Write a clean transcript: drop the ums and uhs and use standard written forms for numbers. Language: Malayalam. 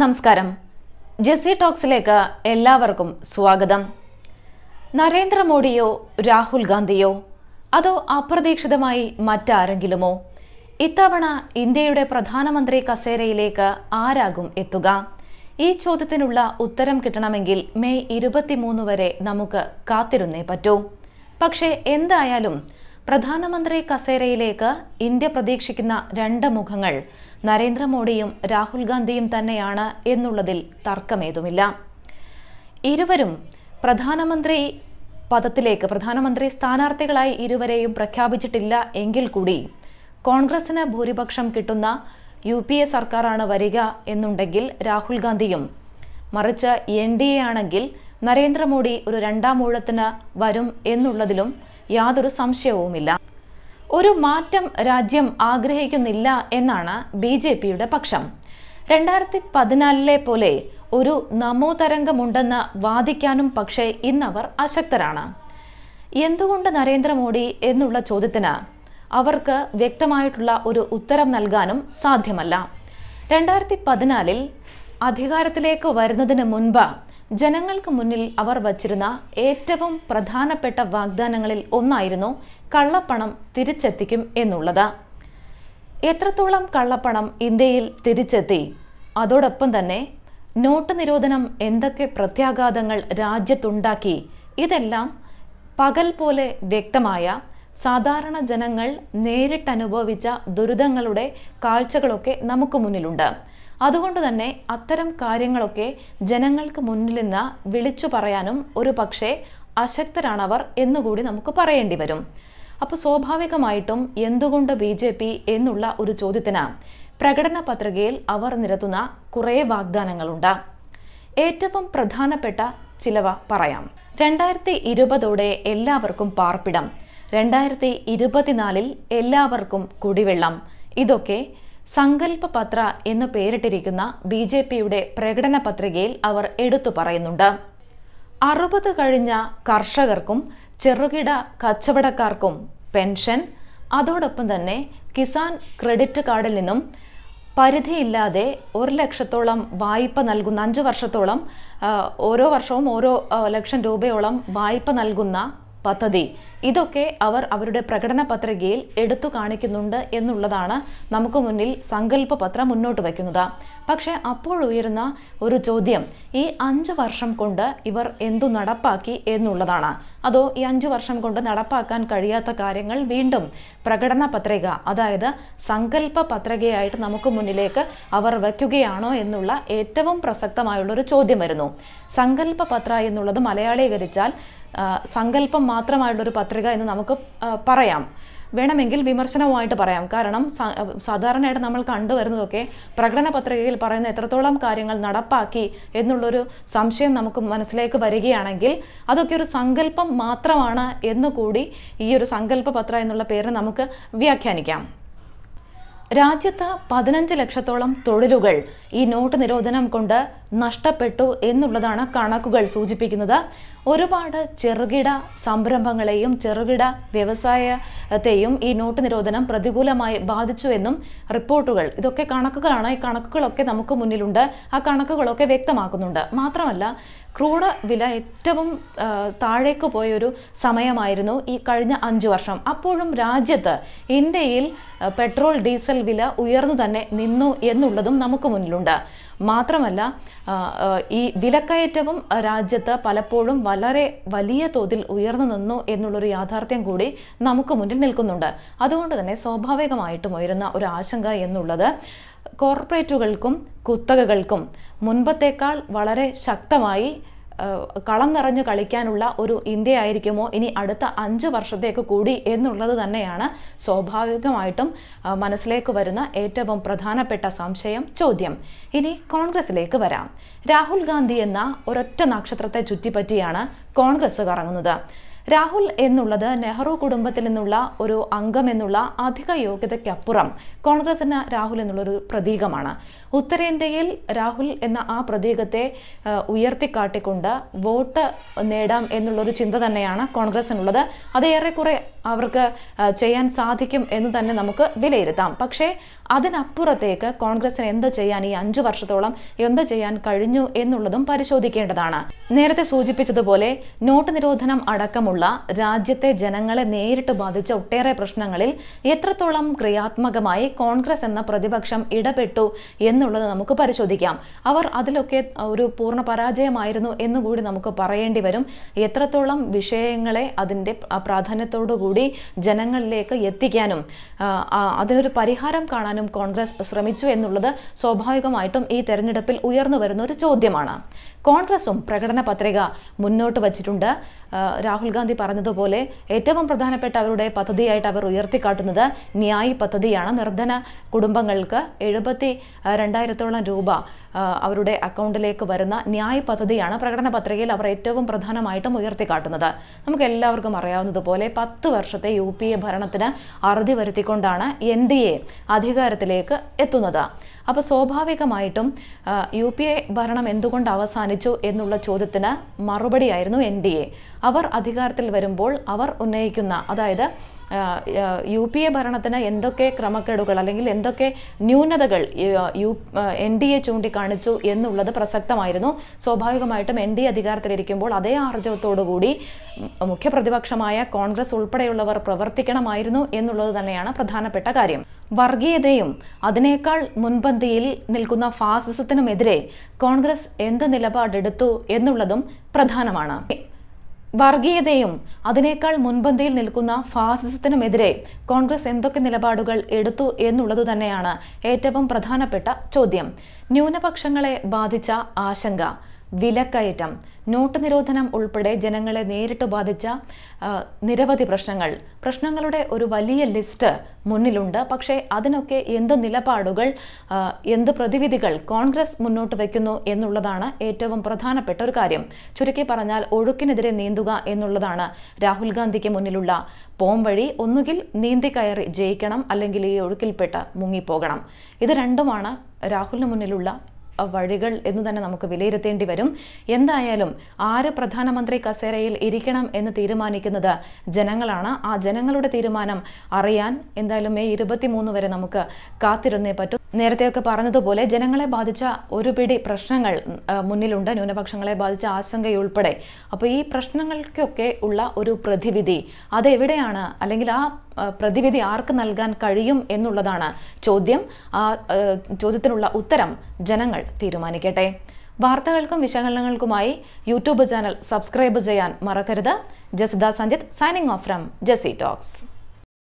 നമസ്കാരം. ജെസ്സി ടോക്സിലേക്ക് എല്ലാവർക്കും സ്വാഗതം. നരേന്ദ്രമോദിയോ രാഹുൽ ഗാന്ധിയോ അതോ അപ്രതീക്ഷിതമായി മറ്റാരെങ്കിലുമോ? ഇത്തവണ ഇന്ത്യയുടെ പ്രധാനമന്ത്രി കസേരയിലേക്ക് ആരാകും എത്തുക? ഈ ചോദ്യത്തിനുള്ള ഉത്തരം കിട്ടണമെങ്കിൽ മെയ് 23 വരെ നമുക്ക് കാത്തിരുന്നേ പറ്റൂ. പക്ഷേ എന്തായാലും പ്രധാനമന്ത്രി കസേരയിലേക്ക് ഇന്ത്യ പ്രതീക്ഷിക്കുന്ന രണ്ട് മുഖങ്ങൾ നരേന്ദ്രമോദിയും രാഹുൽ ഗാന്ധിയും തന്നെയാണ് എന്നുള്ളതിൽ തർക്കമേതുമില്ല. ഇരുവരും പ്രധാനമന്ത്രി സ്ഥാനാർത്ഥികളായി ഇരുവരെയും പ്രഖ്യാപിച്ചിട്ടില്ല എങ്കിൽ കൂടി കോൺഗ്രസിന് ഭൂരിപക്ഷം കിട്ടുന്ന UPA സർക്കാരാണ് വരിക എന്നുണ്ടെങ്കിൽ രാഹുൽ ഗാന്ധിയും, മറിച്ച് NDA ആണെങ്കിൽ നരേന്ദ്രമോദി ഒരു രണ്ടാം ഊഴത്തിന് വരും എന്നുള്ളതിലും യാതൊരു സംശയവുമില്ല. ഒരു മാറ്റം രാജ്യം ആഗ്രഹിക്കുന്നില്ല എന്നാണ് BJPയുടെ പക്ഷം. 2014 പോലെ ഒരു നമോ തരംഗമുണ്ടെന്ന് വാദിക്കാനും പക്ഷേ ഇന്നവർ അശക്തരാണ്. എന്തുകൊണ്ട് നരേന്ദ്രമോദി എന്നുള്ള ചോദ്യത്തിന് അവർക്ക് വ്യക്തമായിട്ടുള്ള ഒരു ഉത്തരം നൽകാനും സാധ്യമല്ല. 2014 അധികാരത്തിലേക്ക് വരുന്നതിന് മുൻപ് ജനങ്ങൾക്ക് മുന്നിൽ അവർ വച്ചിരുന്ന ഏറ്റവും പ്രധാനപ്പെട്ട വാഗ്ദാനങ്ങളിൽ ഒന്നായിരുന്നു കള്ളപ്പണം തിരിച്ചെത്തിക്കും എന്നുള്ളത്. എത്രത്തോളം കള്ളപ്പണം ഇന്ത്യയിൽ തിരിച്ചെത്തി, അതോടൊപ്പം തന്നെ നോട്ട് നിരോധനം എന്തൊക്കെ പ്രത്യാഘാതങ്ങൾ രാജ്യത്തുണ്ടാക്കി, ഇതെല്ലാം പകൽ പോലെ വ്യക്തമായ, സാധാരണ ജനങ്ങൾ നേരിട്ടനുഭവിച്ച ദുരിതങ്ങളുടെ കാഴ്ചകളൊക്കെ നമുക്ക് മുന്നിലുണ്ട്. അതുകൊണ്ട് തന്നെ അത്തരം കാര്യങ്ങളൊക്കെ ജനങ്ങൾക്ക് മുന്നിൽ നിന്ന് വിളിച്ചു പറയാനും ഒരു പക്ഷേ അശക്തരാണവർ എന്നുകൂടി നമുക്ക് പറയേണ്ടി വരും. അപ്പോൾ സ്വാഭാവികമായിട്ടും എന്തുകൊണ്ട് BJP എന്നുള്ള ഒരു ചോദ്യത്തിന് പ്രകടന പത്രികയിൽ അവർ നിരത്തുന്ന കുറേ വാഗ്ദാനങ്ങളുണ്ട്. ഏറ്റവും പ്രധാനപ്പെട്ട ചിലവ പറയാം. 2020 എല്ലാവർക്കും പാർപ്പിടം, 2024 എല്ലാവർക്കും കുടിവെള്ളം, ഇതൊക്കെ സങ്കല്പ പത്ര എന്ന് പേരിട്ടിരിക്കുന്ന BJPയുടെ പ്രകടന പത്രികയിൽ അവർ എടുത്തു പറയുന്നുണ്ട്. 60 കഴിഞ്ഞ കർഷകർക്കും ചെറുകിട കച്ചവടക്കാർക്കും പെൻഷൻ, അതോടൊപ്പം തന്നെ കിസാൻ ക്രെഡിറ്റ് കാർഡിൽ നിന്നും പരിധിയില്ലാതെ 1 ലക്ഷത്തോളം വായ്പ നൽകുന്ന, 5 വർഷത്തോളം ഓരോ വർഷവും 1 ലക്ഷം രൂപയോളം വായ്പ നൽകുന്ന പദ്ധതി, ഇതൊക്കെ അവർ അവരുടെ പ്രകടന പത്രികയിൽ എടുത്തു കാണിക്കുന്നുണ്ട് എന്നുള്ളതാണ് നമുക്ക് മുന്നിൽ സങ്കല്പ പത്രം മുന്നോട്ട് വയ്ക്കുന്നത്. പക്ഷേ അപ്പോൾ ഉയരുന്ന ഒരു ചോദ്യം, ഈ 5 വർഷം കൊണ്ട് ഇവർ എന്തു നടപ്പാക്കി എന്നുള്ളതാണ്. അതോ ഈ 5 വർഷം കൊണ്ട് നടപ്പാക്കാൻ കഴിയാത്ത കാര്യങ്ങൾ വീണ്ടും പ്രകടന പത്രിക, അതായത് സങ്കല്പ പത്രികയായിട്ട് നമുക്ക് മുന്നിലേക്ക് അവർ വയ്ക്കുകയാണോ എന്നുള്ള ഏറ്റവും പ്രസക്തമായുള്ളൊരു ചോദ്യം വരുന്നു. സങ്കല്പ പത്ര എന്നുള്ളത് മലയാളീകരിച്ചാൽ സങ്കല്പം മാത്രമായുള്ളൊരു പത്രിക എന്ന് നമുക്ക് പറയാം, വേണമെങ്കിൽ വിമർശനവുമായിട്ട് പറയാം. കാരണം സാധാരണയായിട്ട് നമ്മൾ കണ്ടുവരുന്നതൊക്കെ പ്രകടന പത്രികയിൽ പറയുന്ന എത്രത്തോളം കാര്യങ്ങൾ നടപ്പാക്കി എന്നുള്ളൊരു സംശയം നമുക്ക് മനസ്സിലേക്ക് വരികയാണെങ്കിൽ അതൊക്കെ ഒരു സങ്കല്പം മാത്രമാണ് എന്നുകൂടി ഈ ഒരു സങ്കല്പ പത്ര എന്നുള്ള പേരിന് നമുക്ക് വ്യാഖ്യാനിക്കാം. രാജ്യത്ത് 15 ലക്ഷത്തോളം തൊഴിലുകൾ ഈ നോട്ട് നിരോധനം കൊണ്ട് നഷ്ടപ്പെട്ടു എന്നുള്ളതാണ് കണക്കുകൾ സൂചിപ്പിക്കുന്നത്. ഒരുപാട് ചെറുകിട സംരംഭങ്ങളെയും ചെറുകിട വ്യവസായത്തെയും ഈ നോട്ട് നിരോധനം പ്രതികൂലമായി ബാധിച്ചു എന്നും റിപ്പോർട്ടുകൾ, ഇതൊക്കെ കണക്കുകളാണ്. ഈ കണക്കുകളൊക്കെ നമുക്ക് മുന്നിലുണ്ട്. ആ കണക്കുകളൊക്കെ വ്യക്തമാക്കുന്നുണ്ട്. മാത്രമല്ല, ക്രൂഡ് വില ഏറ്റവും താഴേക്ക് പോയൊരു സമയമായിരുന്നു ഈ കഴിഞ്ഞ 5 വർഷം. അപ്പോഴും രാജ്യത്ത്, ഇന്ത്യയിൽ പെട്രോൾ ഡീസൽ വില ഉയർന്നു തന്നെ നിന്നു എന്നുള്ളതും നമുക്ക് മുന്നിലുണ്ട്. മാത്രമല്ല, ഈ വിലക്കയറ്റവും രാജ്യത്ത് പലപ്പോഴും വളരെ വലിയ തോതിൽ ഉയർന്നു നിന്നു എന്നുള്ളൊരു യാഥാർത്ഥ്യം കൂടി നമുക്ക് മുന്നിൽ നിൽക്കുന്നുണ്ട്. അതുകൊണ്ട് തന്നെ സ്വാഭാവികമായിട്ടും ഉയരുന്ന ഒരു ആശങ്ക എന്നുള്ളത് കോർപ്പറേറ്റുകൾക്കും കുത്തകകൾക്കും മുൻപത്തേക്കാൾ വളരെ ശക്തമായി കളം നിറഞ്ഞു കളിക്കാനുള്ള ഒരു ഇന്ത്യ ആയിരിക്കുമോ ഇനി അടുത്ത 5 വർഷത്തേക്ക് കൂടി എന്നുള്ളത് തന്നെയാണ് സ്വാഭാവികമായിട്ടും മനസ്സിലേക്ക് വരുന്ന ഏറ്റവും പ്രധാനപ്പെട്ട സംശയം, ചോദ്യം. ഇനി കോൺഗ്രസിലേക്ക് വരാം. രാഹുൽ ഗാന്ധി എന്ന ഒരൊറ്റ നക്ഷത്രത്തെ ചുറ്റിപ്പറ്റിയാണ് കോൺഗ്രസ് കറങ്ങുന്നത്. രാഹുൽ എന്നുള്ളത് നെഹ്റു കുടുംബത്തിൽ നിന്നുള്ള ഒരു അംഗം എന്നുള്ള അധിക യോഗ്യതയ്ക്കപ്പുറം കോൺഗ്രസിന് രാഹുൽ എന്നുള്ളൊരു പ്രതീകമാണ്. ഉത്തരേന്ത്യയിൽ രാഹുൽ എന്ന ആ പ്രതീകത്തെ ഉയർത്തിക്കാട്ടിക്കൊണ്ട് വോട്ട് നേടാം എന്നുള്ളൊരു ചിന്ത തന്നെയാണ് കോൺഗ്രസിനുള്ളത്. അത് ഏറെക്കുറെ അവർക്ക് ചെയ്യാൻ സാധിക്കും എന്ന് തന്നെ നമുക്ക് വിലയിരുത്താം. പക്ഷേ അതിനപ്പുറത്തേക്ക് കോൺഗ്രസിന് എന്ത് ചെയ്യാൻ ഈ 5 വർഷത്തോളം എന്ത് ചെയ്യാൻ കഴിഞ്ഞു എന്നുള്ളതും പരിശോധിക്കേണ്ടതാണ്. നേരത്തെ സൂചിപ്പിച്ചതുപോലെ നോട്ട് നിരോധനം അടക്കമുള്ള രാജ്യത്തെ ജനങ്ങളെ നേരിട്ട് ബാധിച്ച ഒട്ടേറെ പ്രശ്നങ്ങളിൽ എത്രത്തോളം ക്രിയാത്മകമായി കോൺഗ്രസ് എന്ന പ്രതിപക്ഷം ഇടപെട്ടു എന്നുള്ളത് നമുക്ക് പരിശോധിക്കാം. അവർ അതിലൊക്കെ ഒരു പൂർണ്ണ പരാജയമായിരുന്നു എന്നുകൂടി നമുക്ക് പറയേണ്ടി വരും. എത്രത്തോളം വിഷയങ്ങളെ അതിൻ്റെ പ്രാധാന്യത്തോടുകൂടി ജനങ്ങളിലേക്ക് എത്തിക്കാനും അതിനൊരു പരിഹാരം കാണാനും കോൺഗ്രസ് ശ്രമിച്ചു എന്നുള്ളത് സ്വാഭാവികമായിട്ടും ഈ തെരഞ്ഞെടുപ്പിൽ ഉയർന്നു വരുന്ന ഒരു ചോദ്യമാണ്. കോൺഗ്രസും പ്രകടന പത്രിക മുന്നോട്ട് വച്ചിട്ടുണ്ട്. രാഹുൽ ഗാന്ധി പറഞ്ഞതുപോലെ ഏറ്റവും പ്രധാനപ്പെട്ട അവരുടെ പദ്ധതിയായിട്ട് അവർ ഉയർത്തിക്കാട്ടുന്നത് ന്യായ് പദ്ധതിയാണ്. നിർധന കുടുംബങ്ങൾക്ക് 72,000 രൂപ അവരുടെ അക്കൗണ്ടിലേക്ക് വരുന്ന ന്യായ് പദ്ധതിയാണ് പ്രകടന പത്രികയിൽ അവർ ഏറ്റവും പ്രധാനമായിട്ടും ഉയർത്തിക്കാട്ടുന്നത്. നമുക്ക് എല്ലാവർക്കും അറിയാവുന്നതുപോലെ 10 വർഷത്തെ UPA ഭരണത്തിന് അറുതി വരുത്തിക്കൊണ്ടാണ് NDA അധികാരത്തിലേക്ക് എത്തുന്നത്. അപ്പോൾ സ്വാഭാവികമായിട്ടും UPA ഭരണം എന്തുകൊണ്ട് അവസാനിച്ചു എന്നുള്ള ചോദ്യത്തിന് മറുപടിയായിരുന്നു NDA. അവർ അധികാരത്തിൽ വരുമ്പോൾ അവർ ഉന്നയിക്കുന്ന, അതായത് UPA ഭരണത്തിന് എന്തൊക്കെ ക്രമക്കേടുകൾ അല്ലെങ്കിൽ എന്തൊക്കെ ന്യൂനതകൾ NDA ചൂണ്ടിക്കാണിച്ചു എന്നുള്ളത് പ്രസക്തമായിരുന്നു. സ്വാഭാവികമായിട്ടും NDA അധികാരത്തിലിരിക്കുമ്പോൾ അതേ ആർജവത്തോടുകൂടി മുഖ്യപ്രതിപക്ഷമായ കോൺഗ്രസ് ഉൾപ്പെടെയുള്ളവർ പ്രവർത്തിക്കണമായിരുന്നു എന്നുള്ളത് തന്നെയാണ് പ്രധാനപ്പെട്ട കാര്യം. വർഗീയതയും അതിനേക്കാൾ മുൻപന്തിയിൽ നിൽക്കുന്ന ഫാസിസത്തിനുമെതിരെ കോൺഗ്രസ് എന്ത് നിലപാടെടുത്തു എന്നുള്ളതും പ്രധാനമാണ്. വർഗീയതയും അതിനേക്കാൾ മുൻപന്തിയിൽ നിൽക്കുന്ന ഫാസിസത്തിനുമെതിരെ കോൺഗ്രസ് എന്തൊക്കെ നിലപാടുകൾ എടുത്തു എന്നുള്ളത് തന്നെയാണ് ഏറ്റവും പ്രധാനപ്പെട്ട ചോദ്യം. ന്യൂനപക്ഷങ്ങളെ ബാധിച്ച ആശങ്ക, വിലക്കയറ്റം, നോട്ട് നിരോധനം ഉൾപ്പെടെ ജനങ്ങളെ നേരിട്ട് ബാധിച്ച നിരവധി പ്രശ്നങ്ങളുടെ ഒരു വലിയ ലിസ്റ്റ് മുന്നിലുണ്ട്. പക്ഷേ അതിനൊക്കെ എന്ത് നിലപാടുകൾ, എന്ത് പ്രതിവിധികൾ കോൺഗ്രസ് മുന്നോട്ട് വയ്ക്കുന്നു എന്നുള്ളതാണ് ഏറ്റവും പ്രധാനപ്പെട്ട ഒരു കാര്യം. ചുരുക്കി പറഞ്ഞാൽ ഒഴുക്കിനെതിരെ നീന്തുക എന്നുള്ളതാണ് രാഹുൽ ഗാന്ധിക്ക് മുന്നിലുള്ള പോംവഴി. ഒന്നുകിൽ നീന്തിക്കയറി ജയിക്കണം, അല്ലെങ്കിൽ ഈ ഒഴുക്കിൽപ്പെട്ട് മുങ്ങിപ്പോകണം. ഇത് രണ്ടുമാണ് രാഹുലിന് മുന്നിലുള്ള വഴികൾ എന്ന് തന്നെ നമുക്ക് വിലയിരുത്തേണ്ടി വരും. എന്തായാലും ആര് പ്രധാനമന്ത്രി കസേരയിൽ ഇരിക്കണം എന്ന് തീരുമാനിക്കുന്നത് ജനങ്ങളാണ്. ആ ജനങ്ങളുടെ തീരുമാനം അറിയാൻ എന്തായാലും മെയ് 23 വരെ നമുക്ക് കാത്തിരുന്നേ പറ്റും. നേരത്തെയൊക്കെ പറഞ്ഞതുപോലെ ജനങ്ങളെ ബാധിച്ച ഒരു പിടി പ്രശ്നങ്ങൾ മുന്നിലുണ്ട്, ന്യൂനപക്ഷങ്ങളെ ബാധിച്ച ആശങ്കയുൾപ്പെടെ. അപ്പോൾ ഈ പ്രശ്നങ്ങൾക്കൊക്കെ ഉള്ള ഒരു പ്രതിവിധി അതെവിടെയാണ്, അല്ലെങ്കിൽ ആ പ്രതിവിധി ആർക്ക് നൽകാൻ കഴിയും എന്നുള്ളതാണ് ചോദ്യം. ആ ചോദ്യത്തിനുള്ള ഉത്തരം ജനങ്ങൾ തീരുമാനിക്കട്ടെ. വാർത്തകൾക്കും വിശകലനങ്ങൾക്കുമായി യൂട്യൂബ് ചാനൽ സബ്സ്ക്രൈബ് ചെയ്യാൻ മറക്കരുത്. Jasitha Sanjith signing off from Jasi talks.